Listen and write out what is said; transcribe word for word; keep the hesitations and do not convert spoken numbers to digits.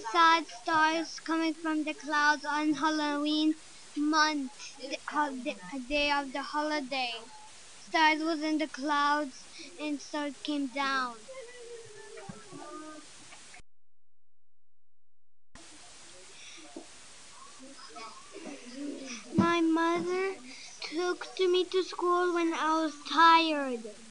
saw stars coming from the clouds on Halloween month, the hol- the day of the holiday. Stars was in the clouds and stars came down. My mother took to me to school when I was tired.